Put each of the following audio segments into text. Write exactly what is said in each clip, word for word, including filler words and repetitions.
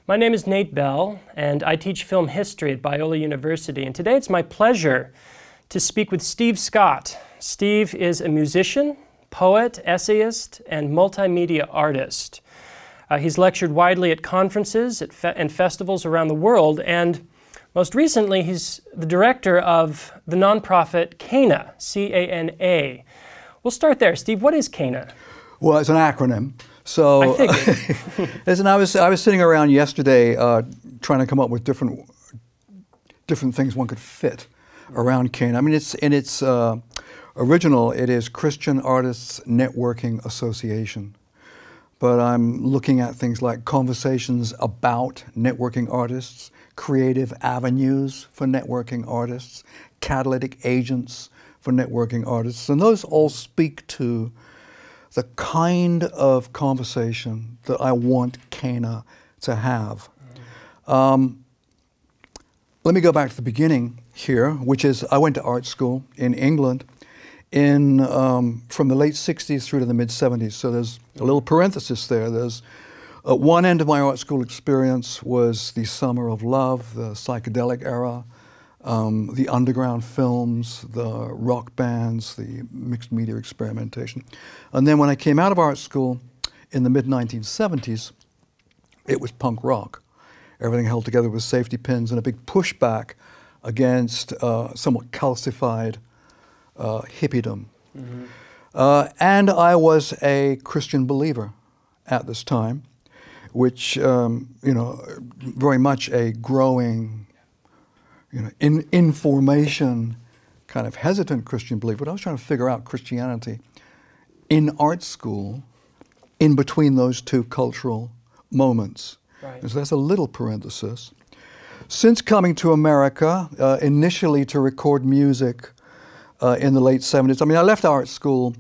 My name is Nate Bell, and I teach film history at Biola University. And today it's my pleasure to speak with Steve Scott. Steve is a musician, poet, essayist, and multimedia artist. Uh, he's lectured widely at conferences at fe and festivals around the world, and most recently he's the director of the nonprofit CANA, C A N A. We'll start there. Steve, what is CANA? Well, it's an acronym. So, I figured. listen, I was I was sitting around yesterday uh, trying to come up with different different things one could fit around CANA. I mean, it's in its uh, original, it is Christian Artists Networking Association. But I'm looking at things like conversations about networking artists, creative avenues for networking artists, catalytic agents for networking artists, and those all speak to the kind of conversation that I want CANA to have. Um, let me go back to the beginning here, which is I went to art school in England in um, from the late sixties through to the mid seventies. So there's a little parenthesis there. There's uh, one end of my art school experience was the summer of love, the psychedelic era, Um, the underground films, the rock bands, the mixed media experimentation. And then when I came out of art school in the mid nineteen seventies, it was punk rock. Everything held together with safety pins and a big pushback against uh, somewhat calcified uh, hippiedom. Mm-hmm. uh, and I was a Christian believer at this time, which, um, you know, very much a growing, you know, in, in formation, kind of hesitant Christian believer. But I was trying to figure out Christianity in art school, in between those two cultural moments. Right. And so that's a little parenthesis. Since coming to America, uh, initially to record music uh, in the late seventies, I mean, I left art school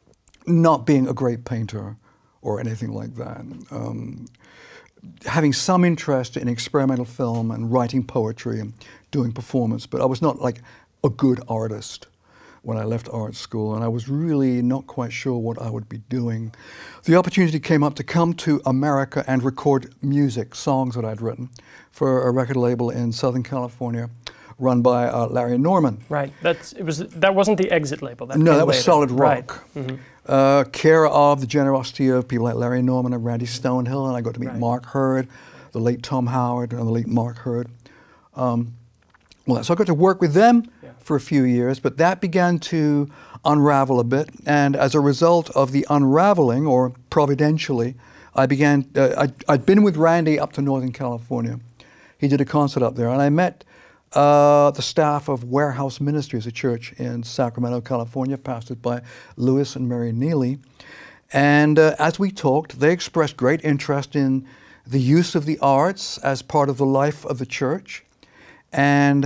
not being a great painter or anything like that. Um, having some interest in experimental film and writing poetry and doing performance, but I was not like a good artist when I left art school, and I was really not quite sure what I would be doing. The opportunity came up to come to America and record music, songs that I'd written, for a record label in Southern California run by uh, Larry Norman. Right. That's it was. That wasn't the Exit label. That no, came that was later. Solid Rock. Right. Mm-hmm. Uh, care of the generosity of people like Larry Norman and Randy Stonehill, and I got to meet right. Mark Hurd, the late Tom Howard, and the late Mark Hurd. Um, well, so I got to work with them yeah. for a few years, but that began to unravel a bit, and as a result of the unraveling, or providentially, I began, uh, I'd, I'd been with Randy up to Northern California. He did a concert up there, and I met Uh, the staff of Warehouse Ministries, a church in Sacramento, California, pastored by Louis and Mary Neely. And uh, as we talked, they expressed great interest in the use of the arts as part of the life of the church. And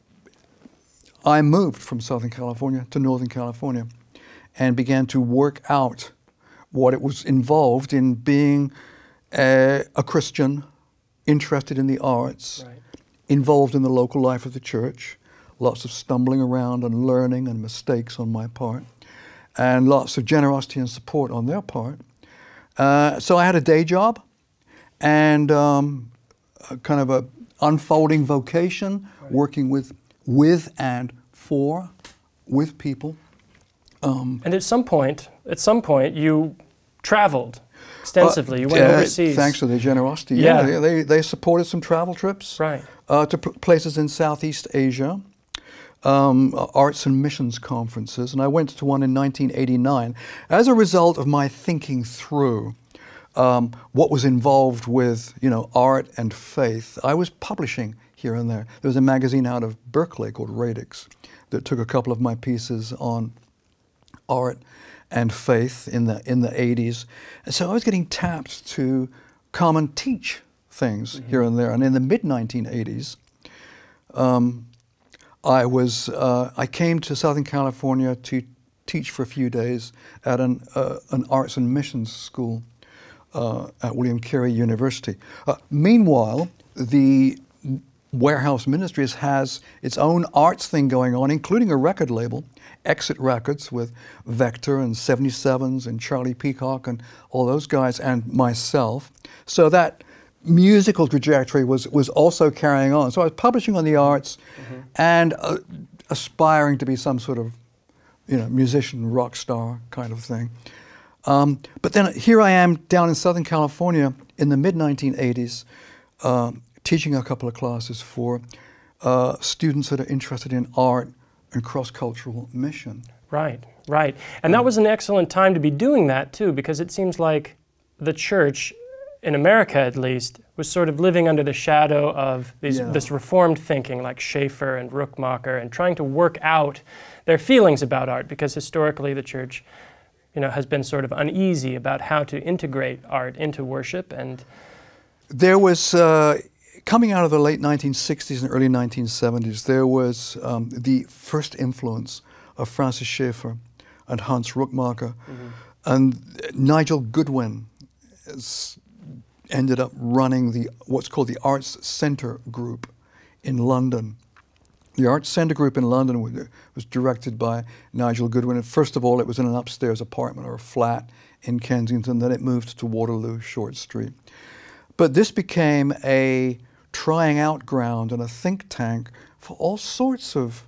I moved from Southern California to Northern California and began to work out what it was involved in being a, a Christian interested in the arts. Right. Involved in the local life of the church, lots of stumbling around and learning and mistakes on my part, and lots of generosity and support on their part. Uh, so I had a day job and um, a kind of a unfolding vocation, right. working with, with and for, with people. Um, and at some point, at some point, you traveled extensively. You went uh, overseas. Thanks to their generosity. Yeah, yeah they, they, they supported some travel trips. Right. Uh, to places in Southeast Asia, um, arts and missions conferences, and I went to one in nineteen eighty-nine. As a result of my thinking through um, what was involved with, you know, art and faith, I was publishing here and there. There was a magazine out of Berkeley called Radix that took a couple of my pieces on art and faith in the in the eighties, and so I was getting tapped to come and teach things mm-hmm. here and there. And in the mid nineteen eighties, um, I was uh, I came to Southern California to teach for a few days at an uh, an arts and missions school uh, at William Carey University. Uh, meanwhile, the Warehouse Ministries has its own arts thing going on, including a record label, Exit Records, with Vector and seventy-sevens and Charlie Peacock and all those guys, and myself. So that musical trajectory was, was also carrying on. So I was publishing on the arts mm-hmm. and uh, aspiring to be some sort of, you know, musician, rock star kind of thing. Um, but then here I am down in Southern California in the mid nineteen eighties, um, teaching a couple of classes for uh, students that are interested in art and cross-cultural mission. Right, right. And that was an excellent time to be doing that too, because it seems like the church, in America at least, was sort of living under the shadow of these, yeah. this reformed thinking like Schaeffer and Rookmaaker, and trying to work out their feelings about art, because historically the church, you know, has been sort of uneasy about how to integrate art into worship. And there was, uh, coming out of the late nineteen sixties and early nineteen seventies, there was um, the first influence of Francis Schaeffer and Hans Rookmaaker, mm-hmm. and Nigel Goodwin is, ended up running the what's called the Arts Centre Group in London. The Arts Centre Group in London was, was directed by Nigel Goodwin. And first of all, it was in an upstairs apartment or a flat in Kensington. Then it moved to Waterloo, Short Street. But this became a trying out ground and a think tank for all sorts of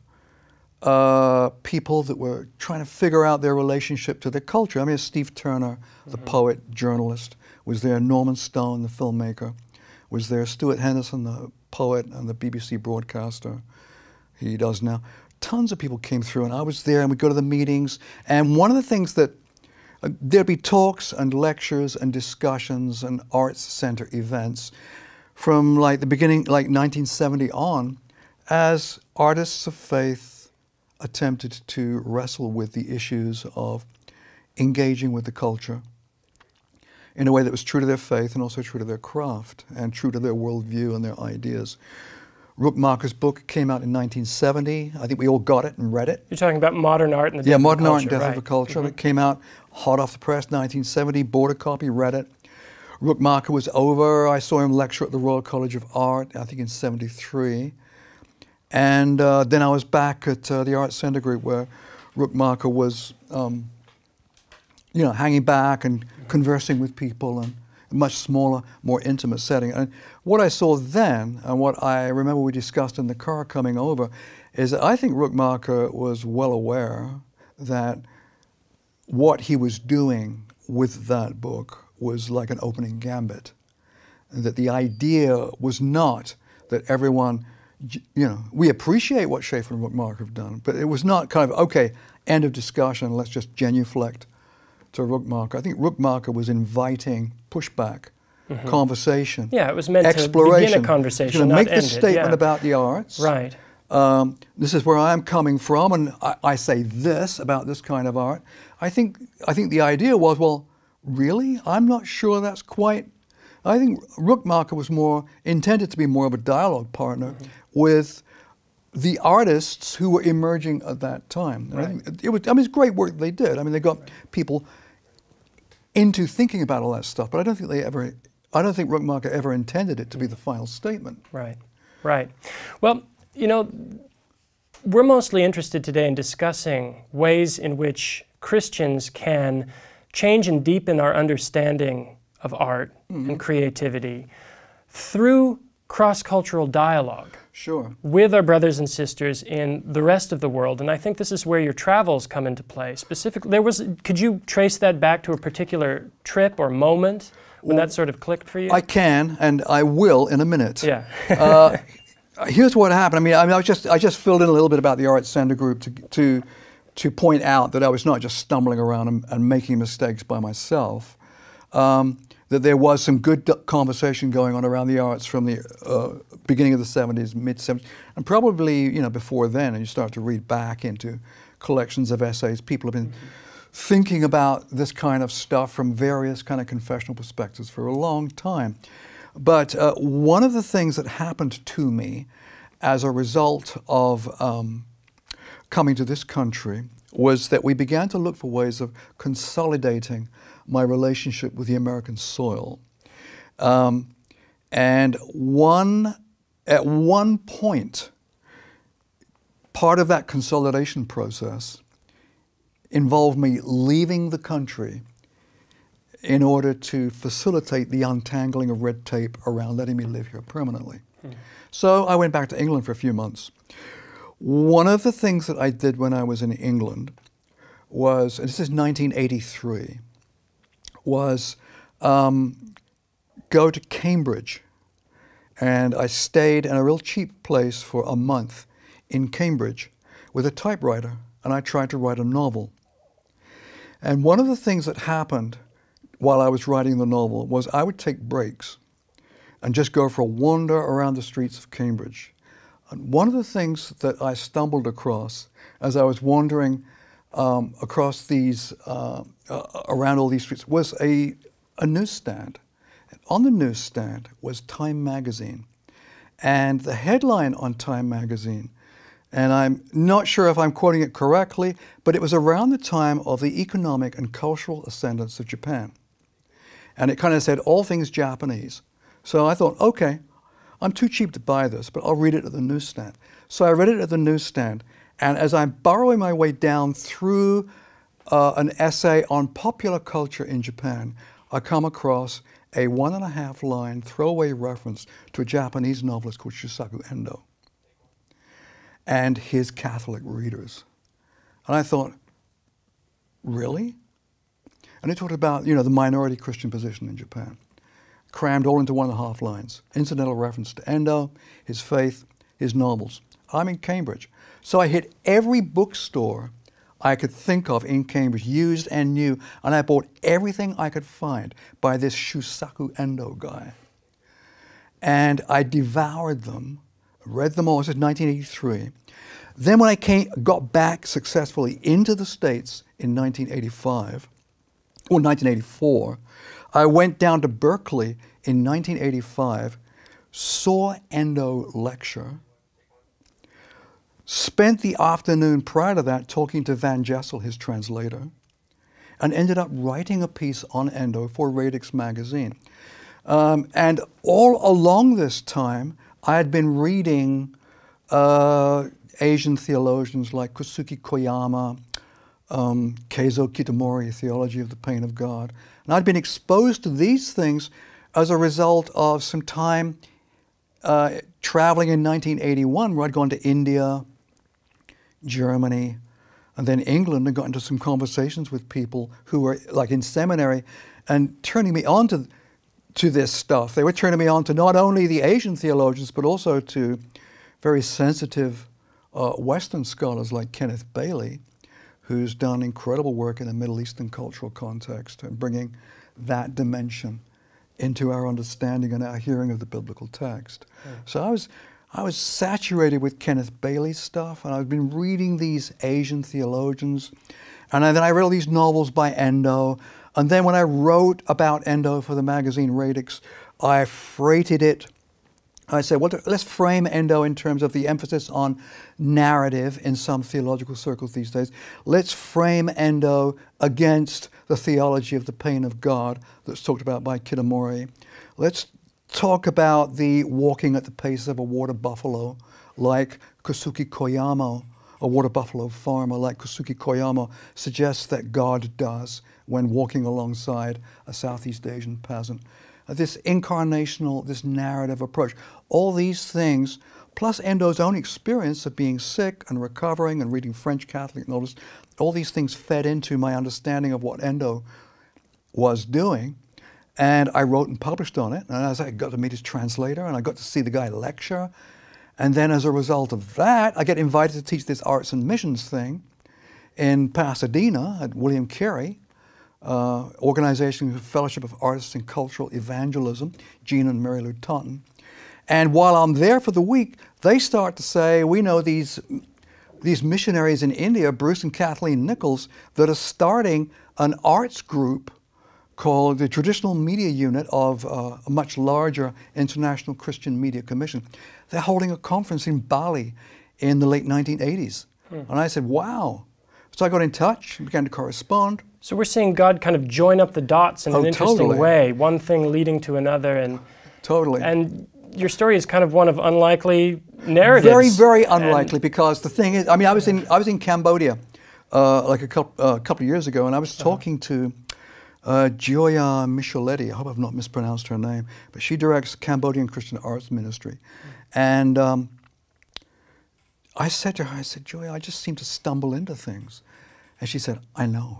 uh, people that were trying to figure out their relationship to their culture. I mean, Steve Turner, the mm-hmm. poet, journalist, was there. Norman Stone, the filmmaker, was there. Stuart Henderson, the poet and the B B C broadcaster, he does now. Tons of people came through, and I was there, and we'd go to the meetings. And one of the things that, uh, there'd be talks and lectures and discussions and arts center events from like the beginning, like nineteen seventy on, as artists of faith attempted to wrestle with the issues of engaging with the culture in a way that was true to their faith and also true to their craft and true to their worldview and their ideas. Rookmaaker's book came out in nineteen seventy. I think we all got it and read it. You're talking about Modern Art and the Death yeah, of Modern a Art Culture. and Death right. of a Culture. Mm-hmm. It came out hot off the press, nineteen seventy, bought a copy, read it. Rookmaaker was over. I saw him lecture at the Royal College of Art, I think in seventy-three. And uh, then I was back at uh, the Arts Centre Group where Rookmaaker was, um, you know, hanging back and conversing with people in a much smaller, more intimate setting. And what I saw then, and what I remember we discussed in the car coming over, is that I think Rookmaaker was well aware that what he was doing with that book was like an opening gambit. And that the idea was not that everyone, you know, we appreciate what Schaeffer and Rookmaaker have done, but it was not kind of, okay, end of discussion, let's just genuflect to Rookmaaker. I think Rookmaaker was inviting pushback, mm-hmm. conversation, yeah, it was meant exploration. to begin a conversation, to not make end this it, statement yeah. about the arts. Right. Um, this is where I'm coming from, and I, I say this about this kind of art. I think I think the idea was, well, really? I'm not sure that's quite. I think Rookmaaker was more intended to be more of a dialogue partner mm-hmm. with the artists who were emerging at that time. And right. I think it was. I mean, it's great work they did. I mean, they got right. people into thinking about all that stuff, but I don't think they ever. I don't think Rookmaaker ever intended it to be the final statement. Right. Right. Well, you know, we're mostly interested today in discussing ways in which Christians can change and deepen our understanding of art mm-hmm. and creativity through cross-cultural dialogue sure. with our brothers and sisters in the rest of the world. And I think this is where your travels come into play. Specifically, there was, could you trace that back to a particular trip or moment when well, that sort of clicked for you? I can, and I will in a minute. Yeah. uh, Here's what happened. I mean, I mean, I was just I just filled in a little bit about the Arts Centre Group to to to point out that I was not just stumbling around and, and making mistakes by myself. Um, that there was some good conversation going on around the arts from the uh, beginning of the seventies, mid seventies, and probably you know before then. And you start to read back into collections of essays. People have been mm-hmm. thinking about this kind of stuff from various kind of confessional perspectives for a long time. But uh, one of the things that happened to me as a result of um, coming to this country was that we began to look for ways of consolidating my relationship with the American soil. Um, and one, at one point, part of that consolidation process involved me leaving the country in order to facilitate the untangling of red tape around letting me live here permanently. Hmm. So I went back to England for a few months. One of the things that I did when I was in England was, and this is nineteen eighty-three, was um, go to Cambridge. And I stayed in a real cheap place for a month in Cambridge with a typewriter, and I tried to write a novel. And one of the things that happened while I was writing the novel was I would take breaks and just go for a wander around the streets of Cambridge. And one of the things that I stumbled across as I was wandering um, across these, uh, uh, around all these streets, was a, a newsstand. And on the newsstand was Time magazine. And the headline on Time magazine, and I'm not sure if I'm quoting it correctly, but it was around the time of the economic and cultural ascendance of Japan. And it kind of said all things Japanese. So I thought, okay, I'm too cheap to buy this, but I'll read it at the newsstand. So I read it at the newsstand, and as I'm burrowing my way down through uh, an essay on popular culture in Japan, I come across a one and a half line throwaway reference to a Japanese novelist called Shusaku Endo and his Catholic readers. And I thought, really? And it talked about, you know, the minority Christian position in Japan, crammed all into one and a half lines. Incidental reference to Endo, his faith, his novels. I'm in Cambridge. So I hit every bookstore I could think of in Cambridge, used and new, and I bought everything I could find by this Shusaku Endo guy. And I devoured them, read them all. This is nineteen eighty-three. Then when I came, got back successfully into the States in nineteen eighty-five, or nineteen eighty-four, I went down to Berkeley in nineteen eighty-five, saw Endo lecture, spent the afternoon prior to that talking to Van Jessel, his translator, and ended up writing a piece on Endo for Radix magazine. Um, and all along this time, I had been reading uh, Asian theologians like Kosuke Koyama, um, Keizo Kitamori, Theology of the Pain of God. And I'd been exposed to these things as a result of some time uh, traveling in nineteen eighty-one, where I'd gone to India, Germany, and then England, and got into some conversations with people who were like in seminary and turning me on to, to this stuff. They were turning me on to not only the Asian theologians, but also to very sensitive uh, Western scholars like Kenneth Bailey, who's done incredible work in a Middle Eastern cultural context and bringing that dimension into our understanding and our hearing of the biblical text. Yeah. So I was, I was saturated with Kenneth Bailey's stuff, and I've been reading these Asian theologians, and I, then I read all these novels by Endo, and then when I wrote about Endo for the magazine Radix, I freighted it. I said, well, let's frame Endo in terms of the emphasis on narrative in some theological circles these days. Let's frame Endo against the theology of the pain of God that's talked about by Kitamori. Let's talk about the walking at the pace of a water buffalo like Kosuke Koyama, a water buffalo farmer like Kosuke Koyama suggests that God does when walking alongside a Southeast Asian peasant. This incarnational, this narrative approach. All these things, plus Endo's own experience of being sick and recovering and reading French Catholic novels, all these things fed into my understanding of what Endo was doing. And I wrote and published on it. And as I got to meet his translator, and I got to see the guy lecture. And then as a result of that, I get invited to teach this arts and missions thing in Pasadena at William Carey. Uh, organization, Fellowship of Artists in Cultural Evangelism, Gene and Mary Lou Taunton. And while I'm there for the week, they start to say, we know these, these missionaries in India, Bruce and Kathleen Nichols, that are starting an arts group called the Traditional Media Unit of uh, a much larger International Christian Media Commission. They're holding a conference in Bali in the late nineteen eighties. Hmm. And I said, wow. So I got in touch and began to correspond. So we're seeing God kind of join up the dots in oh, an interesting totally. way, one thing leading to another. And totally. And your story is kind of one of unlikely narratives. Very, very unlikely, because the thing is, I mean, I was in I was in Cambodia uh, like a couple uh, couple of years ago, and I was talking uh-huh. to uh, Gioia Micheletti. I hope I've not mispronounced her name, but she directs Cambodian Christian Arts Ministry. Mm. And um, I said to her, I said, Gioia, I just seem to stumble into things. And she said, I know.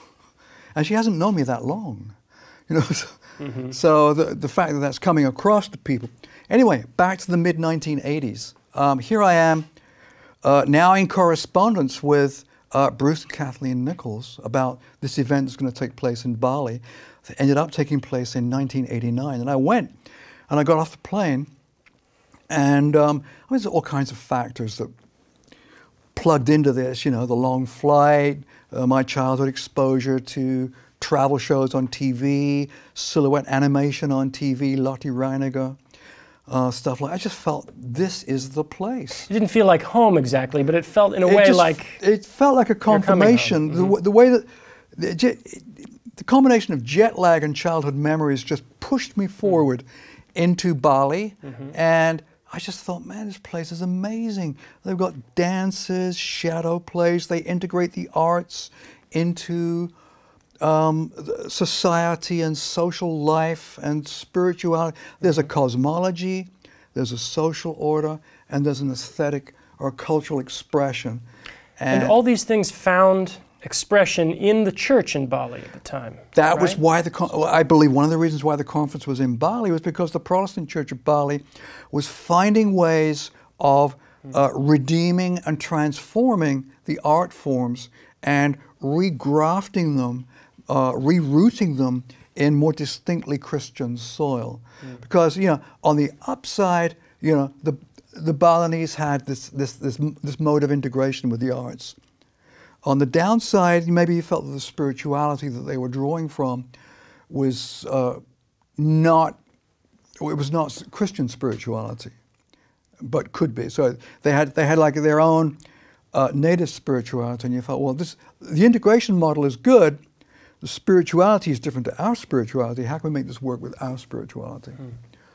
And she hasn't known me that long. You know, so, mm-hmm. so the, the fact that that's coming across to people. Anyway, back to the mid nineteen eighties. Um, here I am, uh, now in correspondence with uh, Bruce and Kathleen Nichols about this event that's going to take place in Bali. It ended up taking place in nineteen eighty-nine. And I went, and I got off the plane, and um, I mean, there's all kinds of factors that plugged into this, you know, the long flight, uh, my childhood exposure to travel shows on T V, silhouette animation on T V, Lotte Reiniger, uh, stuff like that. I just felt this is the place. It didn't feel like home exactly, but it felt in a it way just, like... It felt like a confirmation. Mm-hmm. the, the way that... The, the combination of jet lag and childhood memories just pushed me forward mm-hmm. into Bali, mm-hmm. and I just thought, man, this place is amazing. They've got dances, shadow plays, they integrate the arts into um, society and social life and spirituality. There's a cosmology, there's a social order, and there's an aesthetic or cultural expression. And, and all these things found expression in the church in Bali at the time. That right? was why the, I believe one of the reasons why the conference was in Bali was because the Protestant Church of Bali was finding ways of uh, redeeming and transforming the art forms and regrafting them, uh, rerouting them in more distinctly Christian soil. Mm. Because, you know, on the upside, you know, the the Balinese had this this this this mode of integration with the arts. On the downside, maybe you felt that the spirituality that they were drawing from was uh, not, it was not Christian spirituality, but could be. So they had they had like their own uh, native spirituality, and you felt, well, this the integration model is good. The spirituality is different to our spirituality. How can we make this work with our spirituality? Mm.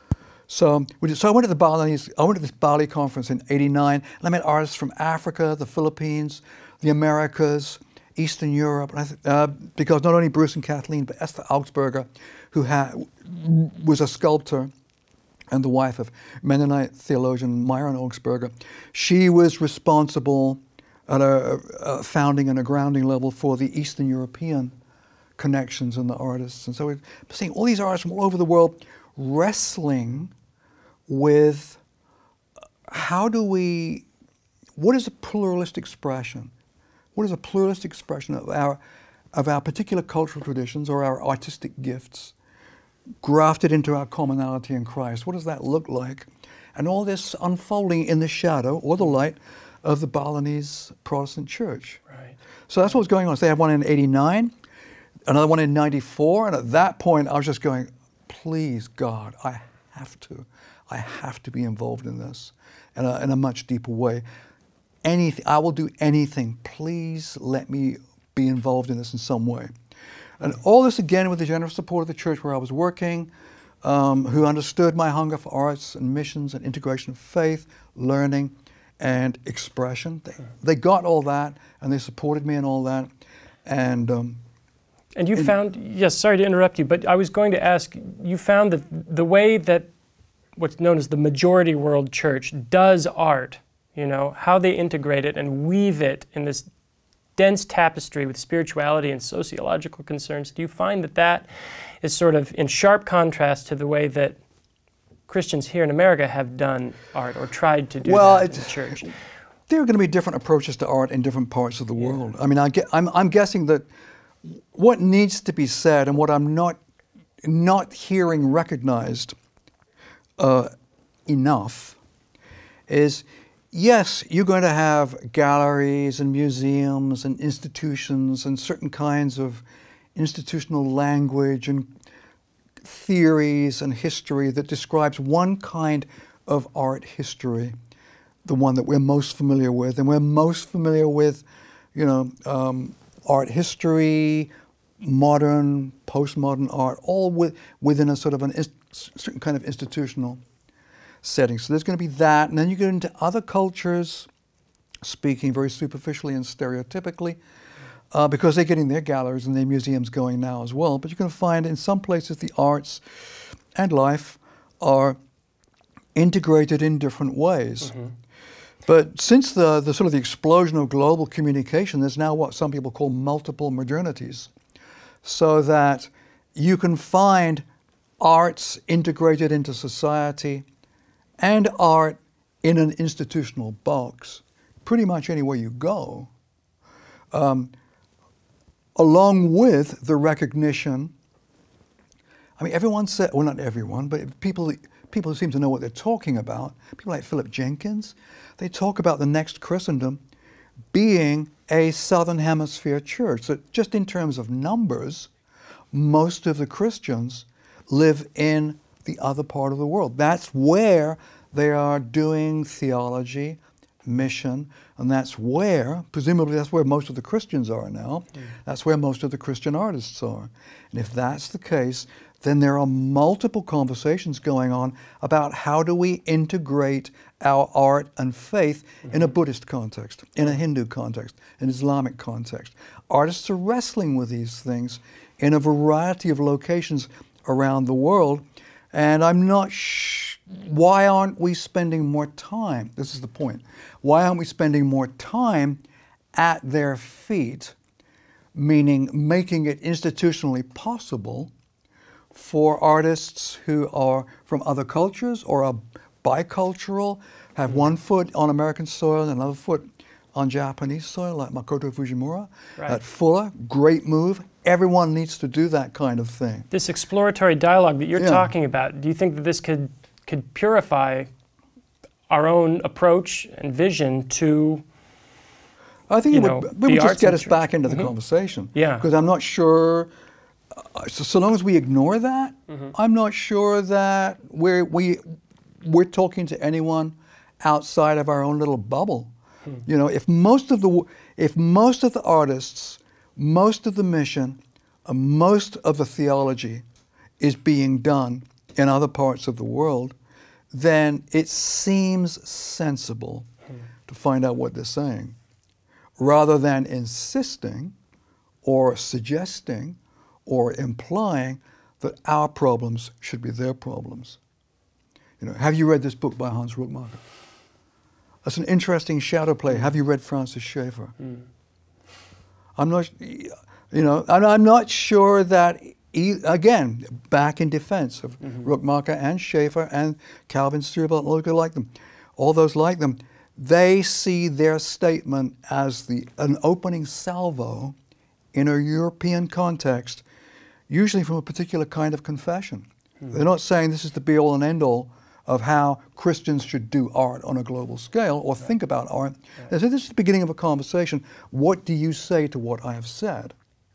So, so I went to the Balinese, I went to this Bali conference in eighty-nine, and I met artists from Africa, the Philippines, the Americas, Eastern Europe, and I th uh, because not only Bruce and Kathleen, but Esther Augsburger, who ha was a sculptor and the wife of Mennonite theologian Myron Augsburger, she was responsible at a, a founding and a grounding level for the Eastern European connections and the artists. And so we're seeing all these artists from all over the world wrestling with how do we, what is a pluralistic expression? What is a pluralistic expression of our, of our particular cultural traditions or our artistic gifts grafted into our commonality in Christ? What does that look like? And all this unfolding in the shadow or the light of the Balinese Protestant church. Right. So that's what was going on. So they had one in eighty-nine, another one in ninety-four, and at that point I was just going, please God, I have to. I have to be involved in this in a, in a much deeper way. Anything, I will do anything. Please let me be involved in this in some way. And all this again with the generous support of the church where I was working, um, who understood my hunger for arts and missions and integration of faith, learning, and expression. They, they got all that, and they supported me in all that. And um, And you and, found, yes, sorry to interrupt you, but I was going to ask, you found that the way that what's known as the majority world church does art, you know, how they integrate it and weave it in this dense tapestry with spirituality and sociological concerns, do you find that that is sort of in sharp contrast to the way that Christians here in America have done art or tried to do well, that in the church? There are going to be different approaches to art in different parts of the world. Yeah. I mean, I get, I'm, I'm guessing that what needs to be said and what I'm not, not hearing recognized uh, enough is, yes, you're going to have galleries and museums and institutions and certain kinds of institutional language and theories and history that describes one kind of art history, the one that we're most familiar with. And we're most familiar with, you know, um, art history, modern, postmodern art, all with, within a sort of an certain kind of institutional setting. So there's going to be that, and then you get into other cultures, speaking very superficially and stereotypically, uh, because they're getting their galleries and their museums going now as well. But you're going to find in some places the arts and life are integrated in different ways. Mm-hmm. But since the, the sort of the explosion of global communication, there's now what some people call multiple modernities. So that you can find arts integrated into society and art in an institutional box pretty much anywhere you go, um, along with the recognition. I mean, everyone said, well, not everyone, but people, people who seem to know what they're talking about, people like Philip Jenkins, they talk about the next Christendom being a Southern Hemisphere church. So just in terms of numbers, most of the Christians live in the other part of the world. That's where they are doing theology, mission, and that's where, presumably that's where most of the Christians are now. Mm. That's where most of the Christian artists are. And if that's the case, then there are multiple conversations going on about how do we integrate our art and faith mm-hmm. in a Buddhist context, in a Hindu context, an Islamic context. Artists are wrestling with these things in a variety of locations around the world, and I'm not sh- why aren't we spending more time, this is the point, why aren't we spending more time at their feet, meaning making it institutionally possible for artists who are from other cultures or are bicultural, have one foot on American soil and another foot on Japanese soil, like Makoto Fujimura, right. at Fuller, great move. Everyone needs to do that kind of thing. This exploratory dialogue that you're Yeah. talking about, do you think that this could, could purify our own approach and vision to I think you it know, would, it would just arts get and us church. back into the Mhm. conversation. Yeah. Because I'm not sure, uh, so, so long as we ignore that, Mhm. I'm not sure that we're, we, we're talking to anyone outside of our own little bubble. Hmm. You know, if most of the, if most of the artists, most of the mission, uh, most of the theology is being done in other parts of the world, then it seems sensible hmm. to find out what they're saying, rather than insisting or suggesting or implying that our problems should be their problems. You know, have you read this book by Hans Ruckmacher? That's an interesting shadow play. Mm. Have you read Francis Schaeffer? Mm. I'm not, you know, and I'm not sure that, e again, back in defense of mm-hmm. Ruckmacher and Schaeffer and Calvin Stierbelt, look like them, all those like them, they see their statement as the an opening salvo in a European context, usually from a particular kind of confession. Mm. They're not saying this is the be-all and end-all of how Christians should do art on a global scale or right. think about art. Right. They say this is the beginning of a conversation. What do you say to what I have said?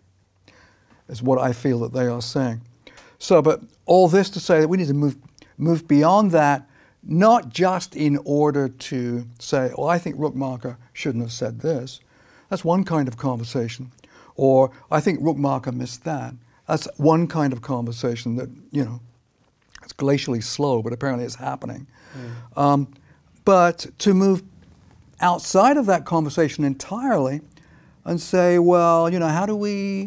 Is what I feel that they are saying. So, but all this to say that we need to move, move beyond that, not just in order to say, oh, I think Ruckmacher shouldn't have said this. That's one kind of conversation. Or, I think Ruckmacher missed that. That's one kind of conversation that, you know, it's glacially slow, but apparently it's happening. Mm. Um, but to move outside of that conversation entirely and say, well, you know, how do we,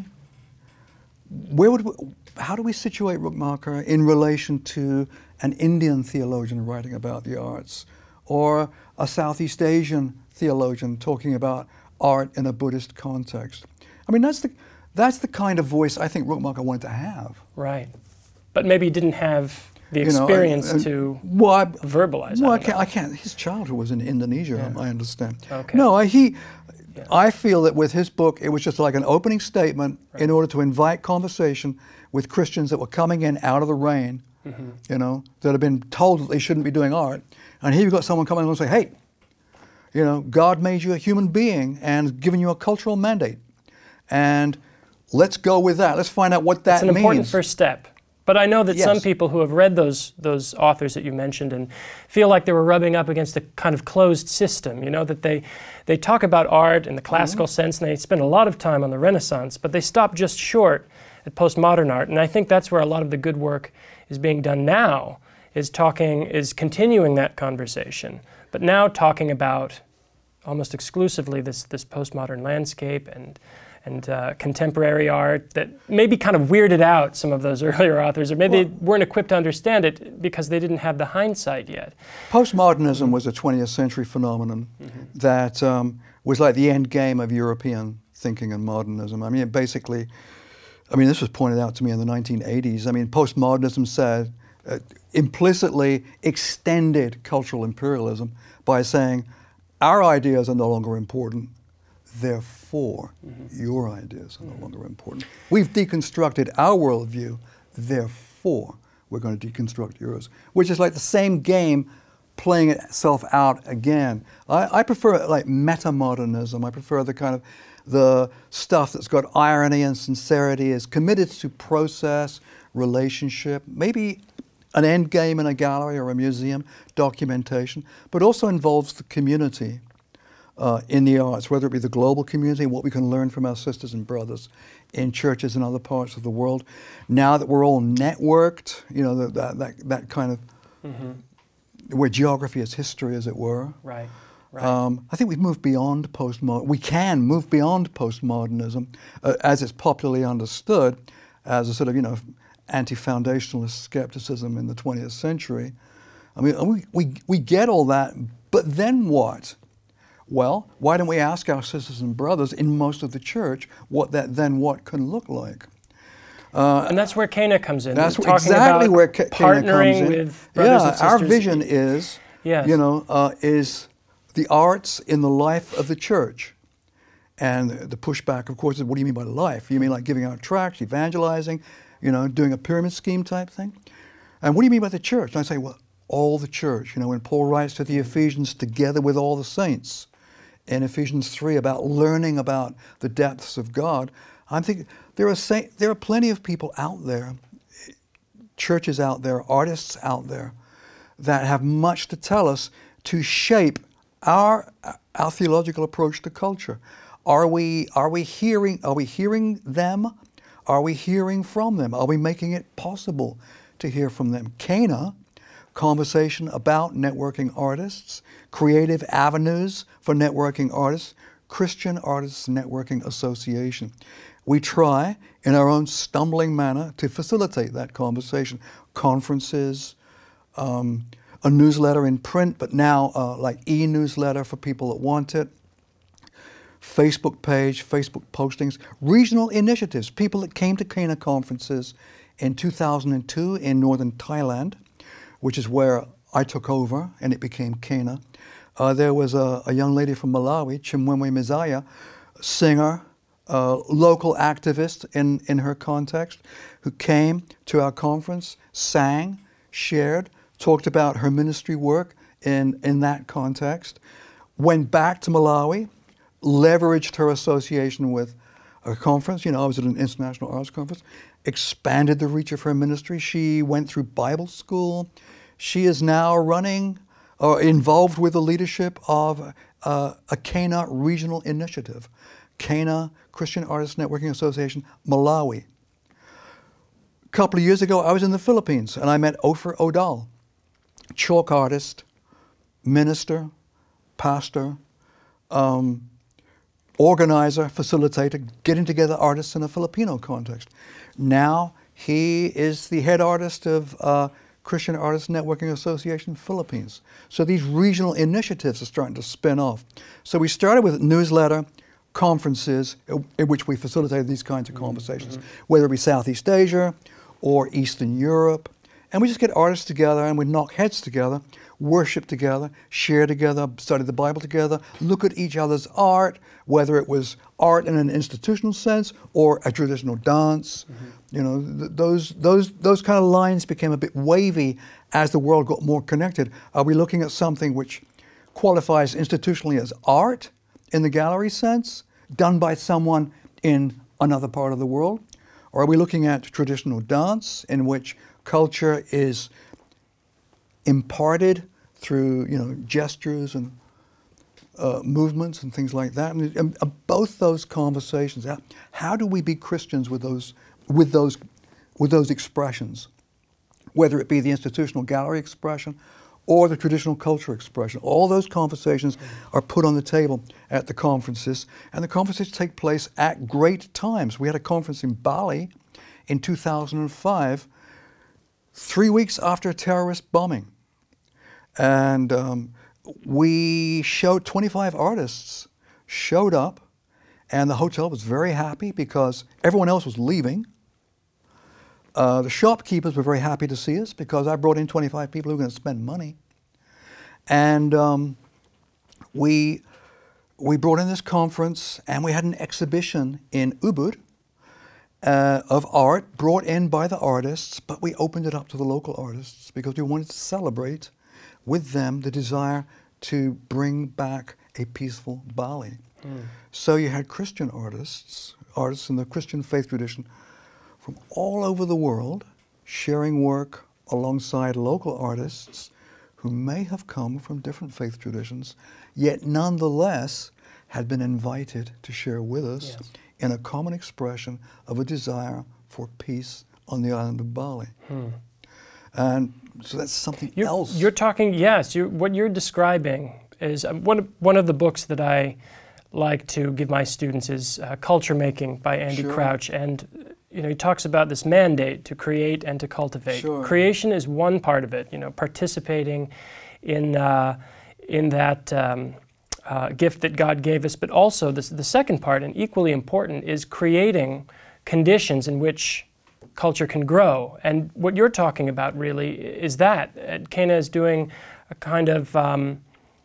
where would we, how do we situate Ruckmacher in relation to an Indian theologian writing about the arts, or a Southeast Asian theologian talking about art in a Buddhist context? I mean, that's the, that's the kind of voice I think Ruckmacher wanted to have. Right. But maybe he didn't have the experience you know, and, and, to well, I, verbalize. Well, I, I can't, I can't. His childhood was in Indonesia, yeah. I understand. Okay. No, I, he. Yeah. I feel that with his book, it was just like an opening statement right. in order to invite conversation with Christians that were coming in out of the rain, mm-hmm. you know, that have been told that they shouldn't be doing art. And here you've got someone coming along and say, hey, you know, God made you a human being and given you a cultural mandate. And let's go with that. Let's find out what that means. It's an important first step. But I know that yes. some people who have read those those authors that you mentioned and feel like they were rubbing up against a kind of closed system, you know, that they, they talk about art in the classical mm-hmm. sense, and they spend a lot of time on the Renaissance, but they stop just short at postmodern art. And I think that's where a lot of the good work is being done now, is talking, is continuing that conversation, but now talking about almost exclusively this, this postmodern landscape and and uh, contemporary art that maybe kind of weirded out some of those earlier authors, or maybe well, they weren't equipped to understand it because they didn't have the hindsight yet. Postmodernism mm-hmm. was a twentieth century phenomenon mm-hmm. that um, was like the end game of European thinking and modernism. I mean, it basically, I mean, this was pointed out to me in the nineteen eighties. I mean, postmodernism said, uh, implicitly extended cultural imperialism by saying, our ideas are no longer important, therefore mm-hmm. your ideas are no longer important. We've deconstructed our worldview, therefore we're going to deconstruct yours, which is like the same game playing itself out again. I, I prefer like metamodernism. I prefer the kind of the stuff that's got irony and sincerity, is committed to process, relationship, maybe an end game in a gallery or a museum, documentation, but also involves the community uh, in the arts, whether it be the global community, what we can learn from our sisters and brothers in churches in other parts of the world. Now that we're all networked, you know, that, that, that, that kind of, mm-hmm. where geography is history, as it were. Right. Right. Um, I think we've moved beyond postmodern. We can move beyond postmodernism uh, as it's popularly understood as a sort of, you know, anti-foundationalist skepticism in the twentieth century. I mean, we, we, we get all that, but then what? Well, why don't we ask our sisters and brothers in most of the church what that then what can look like? Uh, and that's where CANA comes in. That's talking exactly about where CANA partnering comes in. with brothers yeah, and sisters. our vision is, yes. you know, uh, is the arts in the life of the church. And the pushback, of course, is what do you mean by life? You mean like giving out tracts, evangelizing, you know, doing a pyramid scheme type thing? And what do you mean by the church? And I say, well, all the church. You know, when Paul writes to the Ephesians, together with all the saints, in Ephesians three, about learning about the depths of God, I'm thinking there are, sa- there are plenty of people out there, churches out there, artists out there, that have much to tell us to shape our, our theological approach to culture. Are we, are we hearing, are we hearing them? Are we hearing from them? Are we making it possible to hear from them? CANA, conversation about networking artists, creative avenues for networking artists, Christian Artists Networking Association. We try, in our own stumbling manner, to facilitate that conversation. Conferences, um, a newsletter in print, but now uh, like e-newsletter for people that want it. Facebook page, Facebook postings, regional initiatives, people that came to CANA conferences in two thousand two in northern Thailand, which is where I took over and it became CANA. Uh, there was a, a young lady from Malawi, Chimwemwe Mizaya, singer, uh, local activist in, in her context, who came to our conference, sang, shared, talked about her ministry work in, in that context, went back to Malawi, leveraged her association with a conference. You know, I was at an international arts conference, expanded the reach of her ministry. She went through Bible school. She is now running or involved with the leadership of uh, a CANA regional initiative, CANA, Christian Artists Networking Association, Malawi. A couple of years ago, I was in the Philippines and I met Ofer Odal, chalk artist, minister, pastor, um, organizer, facilitator, getting together artists in a Filipino context. Now he is the head artist of uh, Christian Artists Networking Association Philippines. So these regional initiatives are starting to spin off. So we started with newsletter, conferences, in which we facilitated these kinds of conversations, mm-hmm. whether it be Southeast Asia or Eastern Europe. And we just get artists together and we knock heads together, worship together, share together, study the Bible together, look at each other's art, whether it was art in an institutional sense or a traditional dance. Mm-hmm. You know, th- those, those, those kind of lines became a bit wavy as the world got more connected. Are we looking at something which qualifies institutionally as art in the gallery sense, done by someone in another part of the world? Or are we looking at traditional dance in which culture is imparted through, you know, gestures and uh, movements and things like that? And, and, and both those conversations, how, how do we be Christians with those, with those, with those expressions, whether it be the institutional gallery expression or the traditional culture expression. All those conversations are put on the table at the conferences, and the conferences take place at great times. We had a conference in Bali in two thousand five, three weeks after a terrorist bombing. And um, we showed twenty-five artists showed up, and the hotel was very happy because everyone else was leaving. Uh, the shopkeepers were very happy to see us because I brought in twenty-five people who were going to spend money. And um, we, we brought in this conference, and we had an exhibition in Ubud uh, of art brought in by the artists, but we opened it up to the local artists because we wanted to celebrate with them the desire to bring back a peaceful Bali. Mm. So you had Christian artists, artists in the Christian faith tradition, from all over the world, sharing work alongside local artists who may have come from different faith traditions, yet nonetheless had been invited to share with us yes. in a common expression of a desire for peace on the island of Bali. Hmm. And so that's something you're, else. You're talking, yes, you're, what you're describing is, um, one, of, one of the books that I like to give my students is uh, Culture Making by Andy Sure. Crouch. And you know, he talks about this mandate to create and to cultivate. Sure. Creation is one part of it, you know, participating in, uh, in that um, uh, gift that God gave us. But also this, the second part, and equally important, is creating conditions in which culture can grow. And what you're talking about really is that. CANA is doing a kind of um,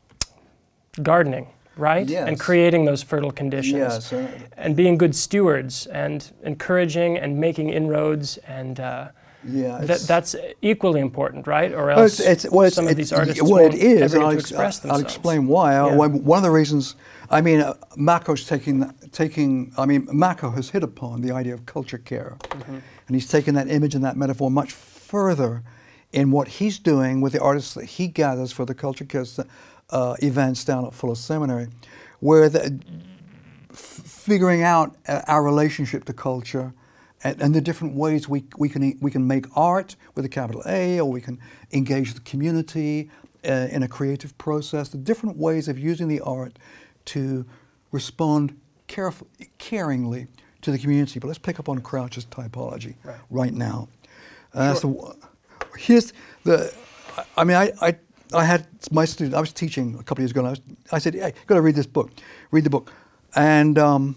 gardening, right? Yes. And creating those fertile conditions. Yes. Uh, and being good stewards and encouraging and making inroads, and uh, yeah, that, that's equally important, right? Or else it's, it's, well, it's, some it's, of these artists well, won't it is, ever and get I'll, to ex express I'll themselves. explain why. Yeah. One of the reasons, I mean, uh, Mako's taking, taking, I mean, Mako has hit upon the idea of culture care. Mm-hmm. And he's taken that image and that metaphor much further in what he's doing with the artists that he gathers for the culture care uh, events down at Fuller Seminary, where the, f figuring out uh, our relationship to culture and, and the different ways we, we, can, we can make art with a capital A, or we can engage the community uh, in a creative process, the different ways of using the art to respond careful, caringly to the community. But let's pick up on Crouch's typology right, right now. Uh, sure. So here's the, I mean, I, I, I had my student, I was teaching a couple of years ago, and I, was, I said, hey, you've got to read this book, read the book. And um,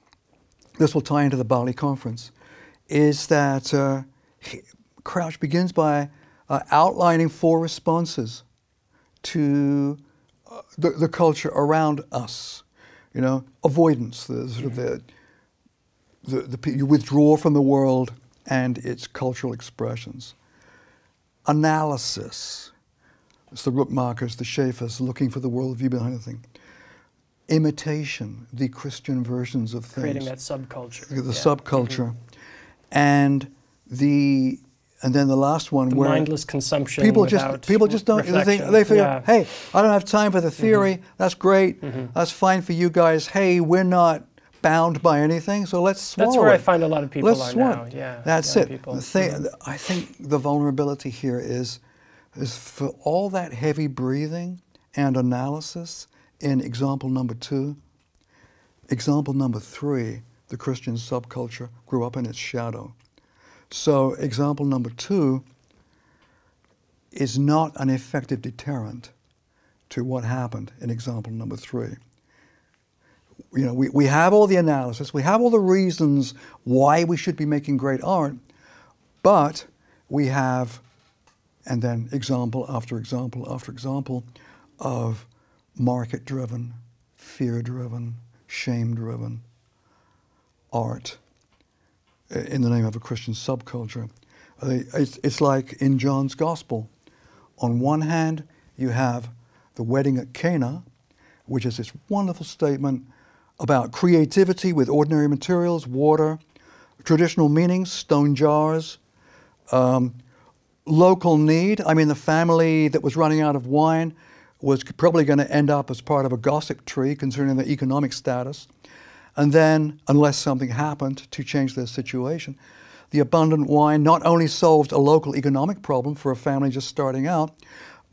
this will tie into the Bali conference, is that uh, he, Crouch begins by uh, outlining four responses to uh, the, the culture around us. You know, avoidance, the sort of the, the, the, you withdraw from the world and its cultural expressions. Analysis, it's the Rookmakers, the Schaeffers, looking for the worldview behind the thing. Imitation, the Christian versions of things. Creating that subculture. The, the yeah. subculture. Mm-hmm. And the, and then the last one the where mindless consumption people just people just don't they, think, they figure, yeah. hey, I don't have time for the theory. Mm-hmm. That's great. Mm-hmm. That's fine for you guys. Hey, we're not bound by anything, so let's swallow That's where it. I find a lot of people let's are swallow. now. Yeah, that's young it. People. The thing, mm-hmm. I think the vulnerability here is is for all that heavy breathing and analysis in example number two. Example number three, the Christian subculture grew up in its shadow. So example number two is not an effective deterrent to what happened in example number three. You know, we, we have all the analysis, we have all the reasons why we should be making great art, but we have, and then example after example after example of market-driven, fear-driven, shame-driven art in the name of a Christian subculture. Uh, it's, it's like in John's Gospel. On one hand, you have the wedding at Cana, which is this wonderful statement about creativity with ordinary materials, water, traditional meanings, stone jars, um, local need. I mean, the family that was running out of wine was probably going to end up as part of a gossip tree concerning their economic status. And then, unless something happened to change their situation, the abundant wine not only solved a local economic problem for a family just starting out,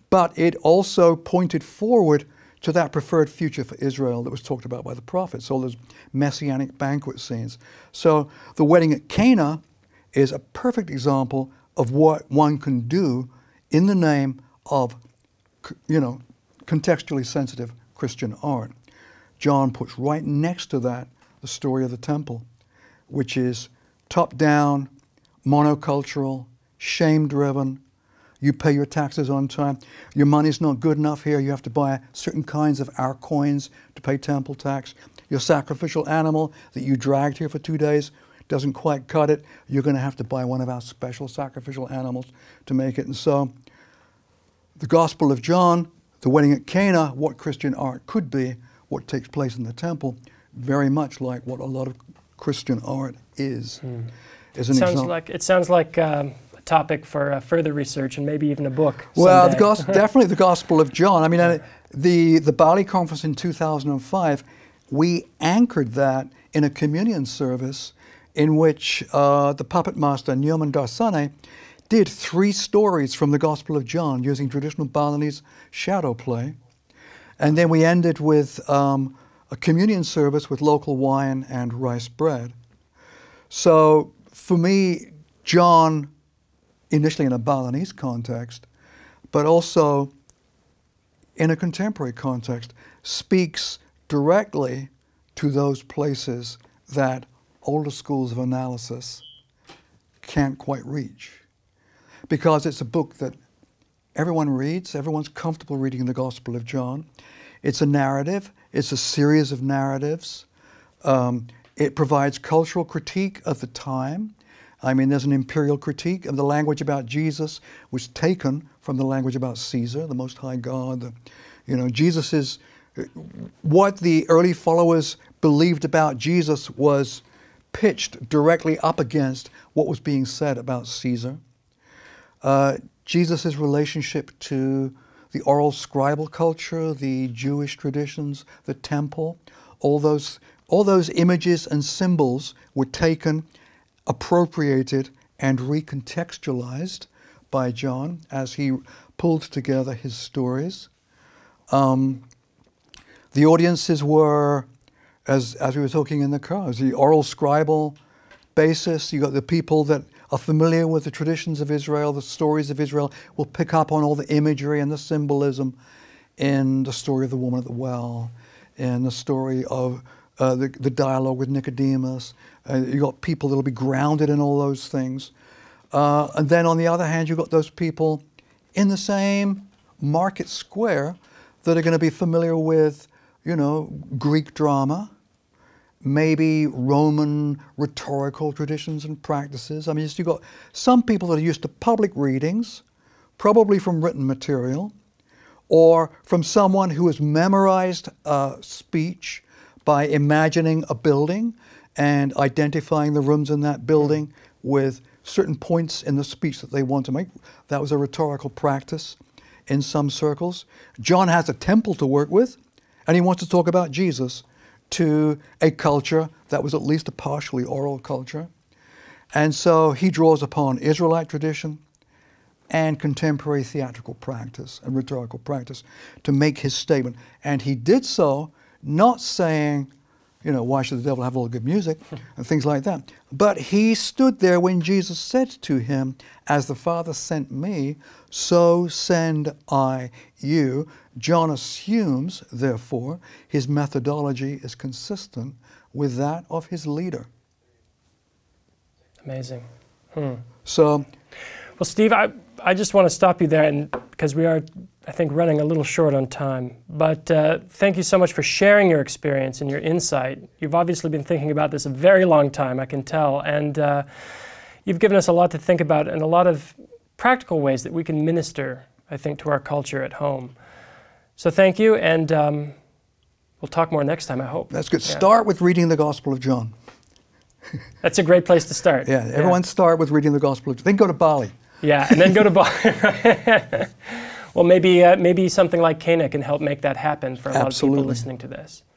but it also pointed forward to that preferred future for Israel that was talked about by the prophets, all those messianic banquet scenes. So the wedding at Cana is a perfect example of what one can do in the name of, you know, contextually sensitive Christian art. John puts right next to that the story of the temple, which is top-down, monocultural, shame-driven. You pay your taxes on time. Your money's not good enough here. You have to buy certain kinds of our coins to pay temple tax. Your sacrificial animal that you dragged here for two days doesn't quite cut it. You're going to have to buy one of our special sacrificial animals to make it. And so the Gospel of John, the wedding at Cana, what Christian art could be, what takes place in the temple, very much like what a lot of Christian art is. Hmm. Is an sounds example. like, it sounds like um, a topic for uh, further research and maybe even a book Well, someday. the gospel, definitely the Gospel of John. I mean, uh, the, the Bali Conference in two thousand five, we anchored that in a communion service in which uh, the puppet master, Nyoman Darsane, did three stories from the Gospel of John using traditional Balinese shadow play. And then we ended with um, a communion service with local wine and rice bread. So for me, John, initially in a Balinese context, but also in a contemporary context, speaks directly to those places that older schools of analysis can't quite reach. Because it's a book that everyone reads, everyone's comfortable reading the Gospel of John. It's a narrative, it's a series of narratives. Um, it provides cultural critique of the time. I mean, there's an imperial critique, and the language about Jesus was taken from the language about Caesar, the Most High God. The, you know, Jesus is, what the early followers believed about Jesus was pitched directly up against what was being said about Caesar. Uh, Jesus' relationship to the oral scribal culture, the Jewish traditions, the temple, all those, all those images and symbols were taken, appropriated, and recontextualized by John as he pulled together his stories. Um, the audiences were, as, as we were talking in the cars, the oral scribal basis. You got the people that are familiar with the traditions of Israel, the stories of Israel, will pick up on all the imagery and the symbolism in the story of the woman at the well, in the story of uh, the, the dialogue with Nicodemus. Uh, you got people that will be grounded in all those things. Uh, and then on the other hand, you've got those people in the same market square that are going to be familiar with, you know, Greek drama, maybe Roman rhetorical traditions and practices. I mean, you've got some people that are used to public readings, probably from written material, or from someone who has memorized uh, speech by imagining a building and identifying the rooms in that building with certain points in the speech that they want to make. That was a rhetorical practice in some circles. John has a temple to work with, and he wants to talk about Jesus to a culture that was at least a partially oral culture. And so he draws upon Israelite tradition and contemporary theatrical practice and rhetorical practice to make his statement. And he did so not saying, you know, why should the devil have all the good music and things like that. But he stood there when Jesus said to him, as the Father sent me, so send I you. John assumes, therefore, his methodology is consistent with that of his leader. Amazing. Hmm. So, well, Steve, I, I just want to stop you there, and because we are, I think, running a little short on time. But uh, thank you so much for sharing your experience and your insight. You've obviously been thinking about this a very long time, I can tell, and uh, you've given us a lot to think about and a lot of practical ways that we can minister, I think, to our culture at home. So thank you, and um, we'll talk more next time, I hope. That's good. Yeah. Start with reading the Gospel of John. That's a great place to start. Yeah, everyone yeah. start with reading the Gospel of John. Then go to Bali. Yeah, and then go to Bali. Well, maybe, uh, maybe something like Cana can help make that happen for a lot Absolutely. of people listening to this.